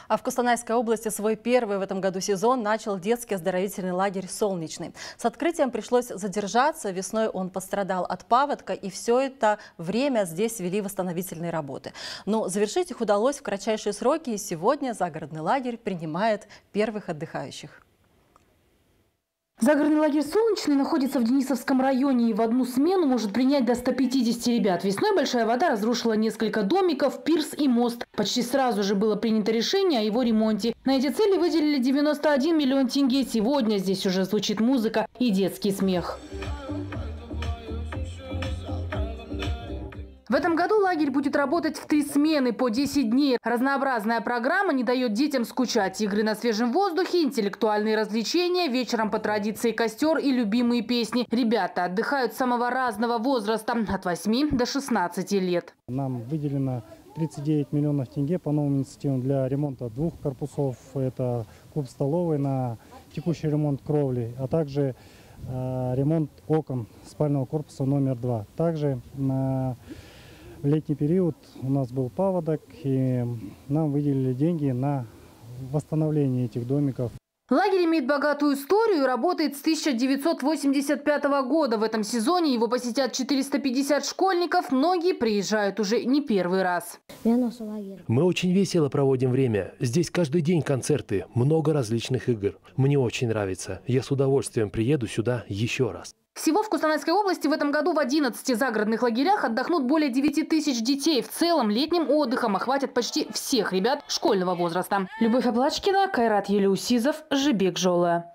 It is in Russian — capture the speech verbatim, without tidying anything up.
А в Костанайской области свой первый в этом году сезон начал детский оздоровительный лагерь «Солнечный». С открытием пришлось задержаться. Весной он пострадал от паводка, и все это время здесь вели восстановительные работы. Но завершить их удалось в кратчайшие сроки, и сегодня загородный лагерь принимает первых отдыхающих. Загородный лагерь «Солнечный» находится в Денисовском районе и в одну смену может принять до ста пятидесяти ребят. Весной большая вода разрушила несколько домиков, пирс и мост. Почти сразу же было принято решение о его ремонте. На эти цели выделили девяносто один миллион тенге. Сегодня здесь уже звучит музыка и детский смех. В этом году лагерь будет работать в три смены по десять дней. Разнообразная программа не дает детям скучать. Игры на свежем воздухе, интеллектуальные развлечения, вечером по традиции костер и любимые песни. Ребята отдыхают с самого разного возраста – от восьми до шестнадцати лет. Нам выделено тридцать девять миллионов тенге по новым инициативам для ремонта двух корпусов. Это клуб-столовый на текущий ремонт кровли, а также э, ремонт окон спального корпуса номер два. Также на В летний период у нас был паводок, и нам выделили деньги на восстановление этих домиков. Лагерь имеет богатую историю и работает с тысяча девятьсот восемьдесят пятого года. В этом сезоне его посетят четыреста пятьдесят школьников. Многие приезжают уже не первый раз. Мы очень весело проводим время. Здесь каждый день концерты, много различных игр. Мне очень нравится. Я с удовольствием приеду сюда еще раз. Всего в Костанайской области в этом году в одиннадцати загородных лагерях отдохнут более девяти тысяч детей. В целом летним отдыхом охватят почти всех ребят школьного возраста. Любовь Аплачкина, Кайрат Елеусизов, Жибек Жола.